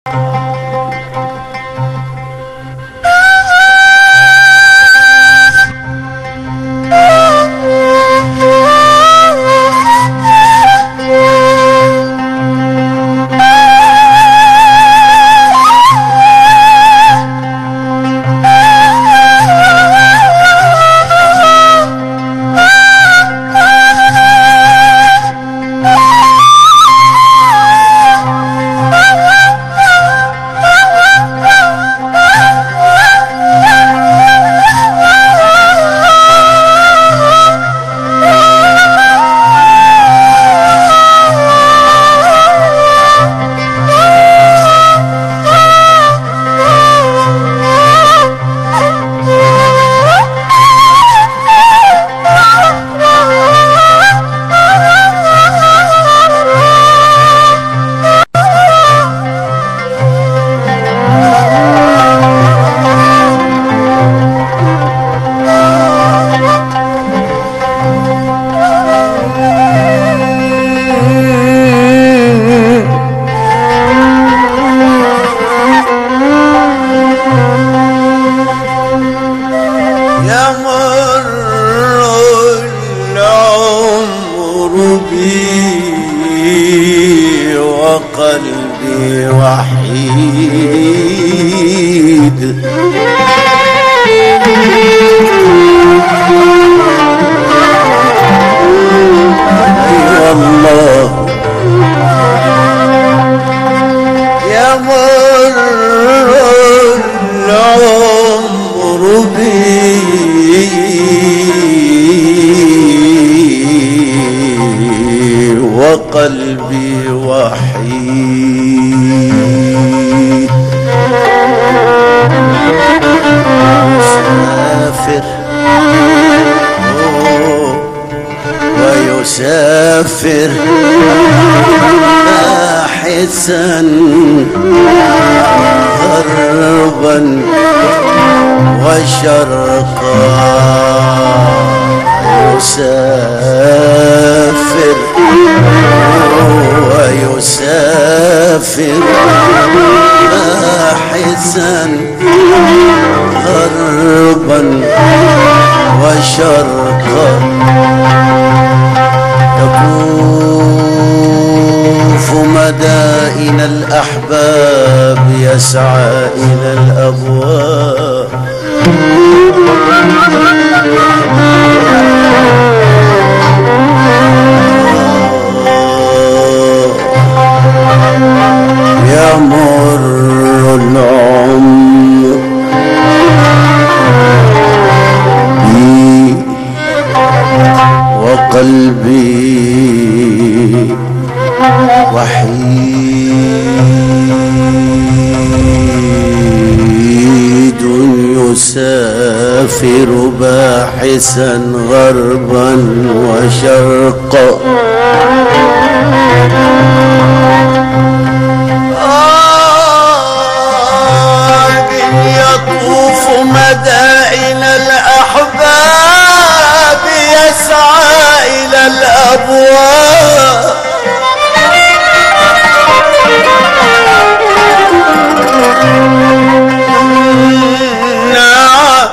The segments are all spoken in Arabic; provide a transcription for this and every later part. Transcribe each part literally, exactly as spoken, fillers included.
وقلبي وحيد يا الله يا مر العمر بي وقلبي وحيد يسافر ويسافر باحثا غربا وشرقا يسافر ويسافر باحثا غربا وشرقا يطوف مدائن الأحباب يسعى إلى الأبواب يمر العمر بي وقلبي وحيد يسافر باحثا غربا وشرقا يطوف مدائن الأحباب يسعى إلى الأبواب نعم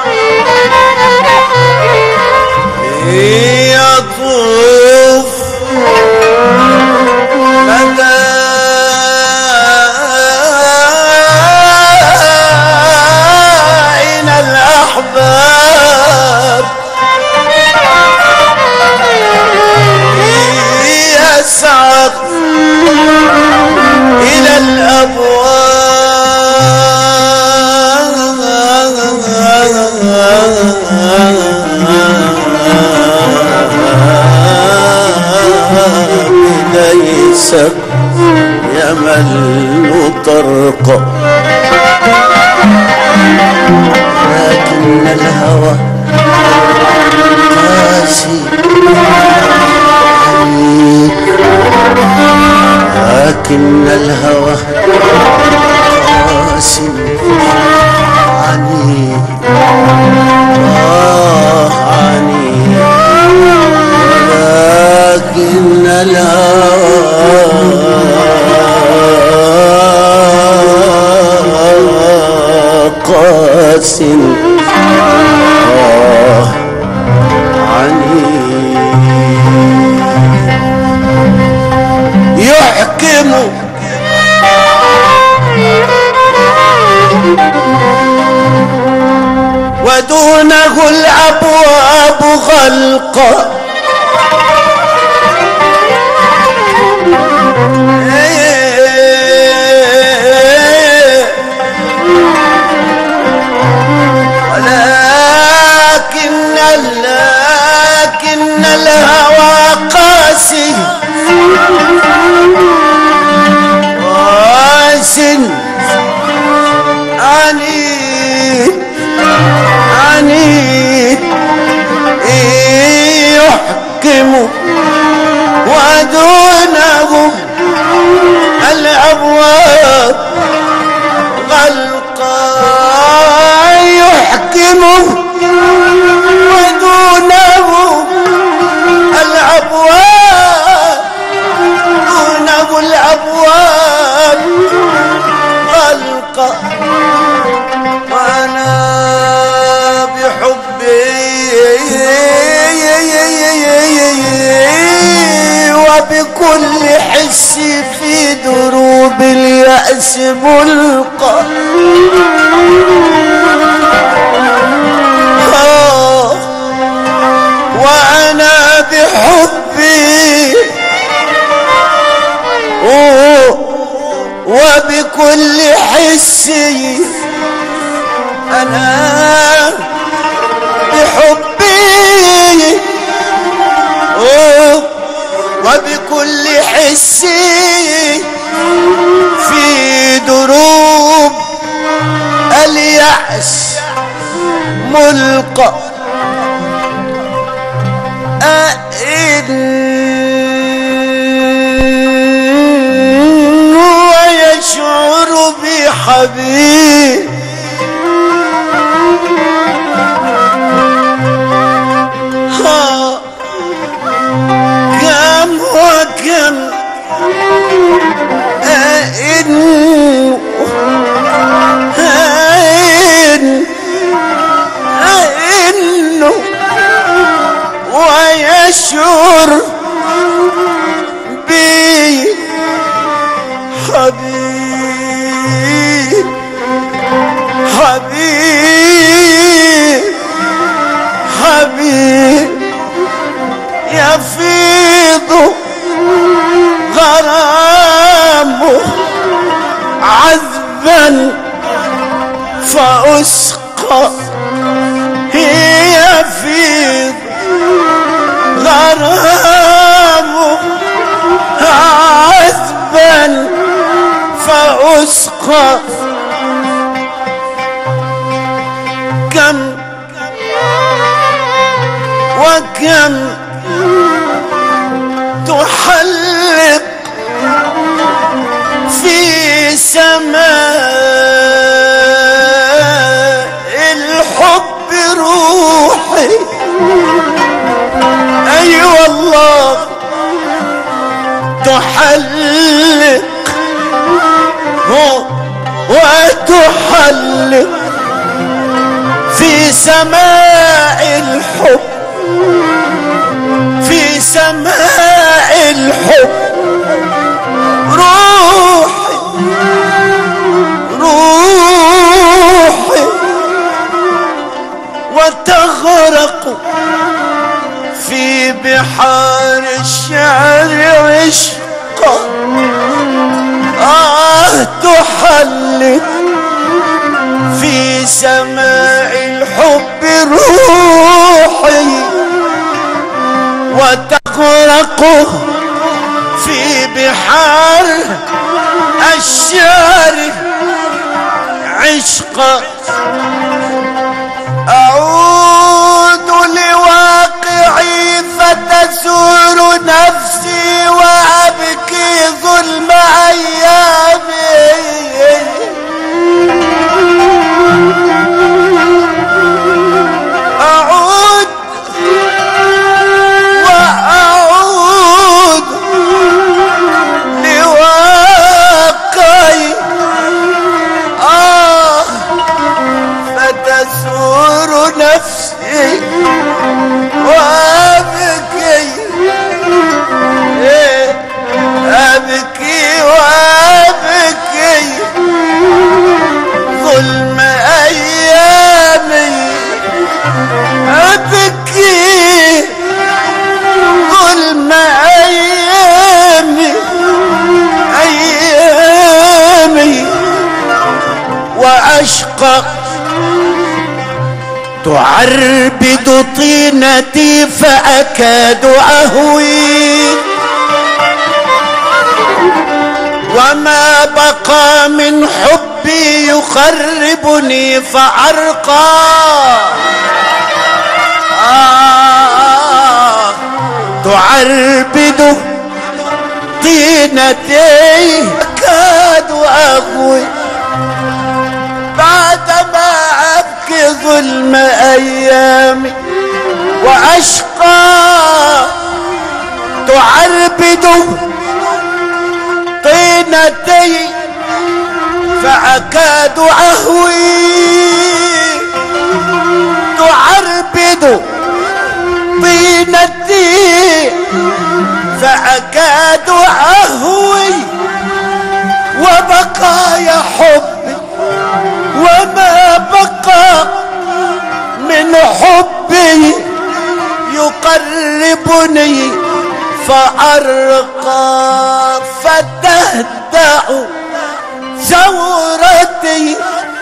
يطوف مدائن الأحباب يسعى إلى الأبواب ليس يمل طرقا لكن الهوى قاسي لكن الهوى قاسي عنيد آه عنيد ولكن الهوى قاس آه عنيد يحكم ودونه الأبواب غلقا ولكن لكن الهوى قاسي قاس عنيد عنيد يحكم ودونه الأبواب غلقا يحكم ودونه الأبواب دونه الأبواب غلقا وأنا وبكل حس في دروب اليأس ملقى وأنا بحبي وبكل حسي أنا بحبي وبكل حسي في دروب اليأس ملقى أئن ويشعر بحبيب وكم أئن أئن أئن ويشعر بي حبيب حبيب حبيب يفيض غرامه عذبا فأسقى يفيض غرامه عذبا فأسقى كم وكم تحلق في سماء الحب روحي أي والله تحلق وتحلق في سماء الحب في سماء الحب روحي روحي وتغرق في بحار الشعر عشقا آه تحلق في سماء الحب روحي وتغرق في بحار الشعر عشقا أعود لواقعي فتسور نفسي وأبكي ظلم أيامي أعود وأعود لواقعي آه فتسور وأشقى تعربد طينتي فأكاد أهوي وما بقى من حبي يخربني فأرقى آه تعربد طينتي أكاد أهوي بعدما أبكي ظلم أيامي وأشقى تعربد طينتي فأكاد أهوي تعربد طينتي فأكاد أهوي وبقايا حبي وما بقى من حبي يقربني فأرقى فتهدأ ثورتي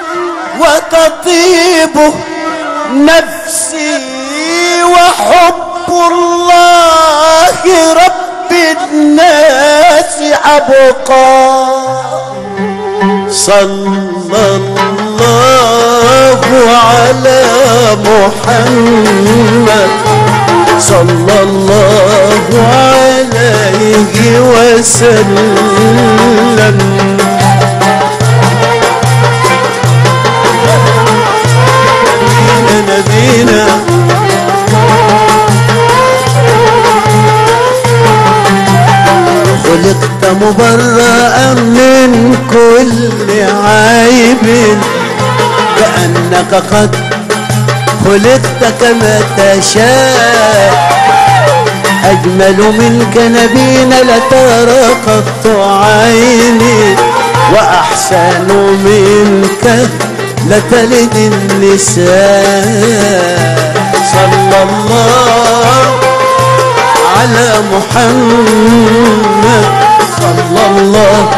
وتطيب نفسي وحب الله رب الناس أبقى صلى الله على محمد صلى الله عليه وسلم نبينا خلقت مبرأ من كل عيب كأنك قد خلقت كما تشاء أجمل منك نبينا لترى قط عيني وأحسن منك لتلد النساء صلى الله على محمد صلى الله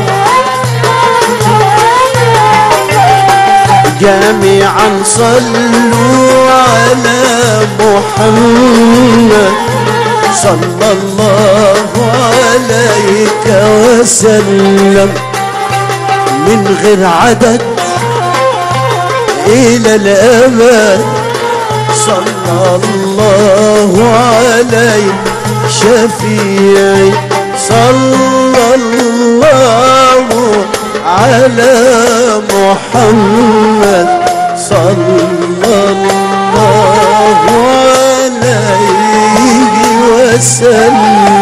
جميعا صلوا على محمد صلى الله عليك وسلم من غير عدد إلى الأبد صلى الله عليه شفيعي صلى الله على محمد صلى الله عليه وسلم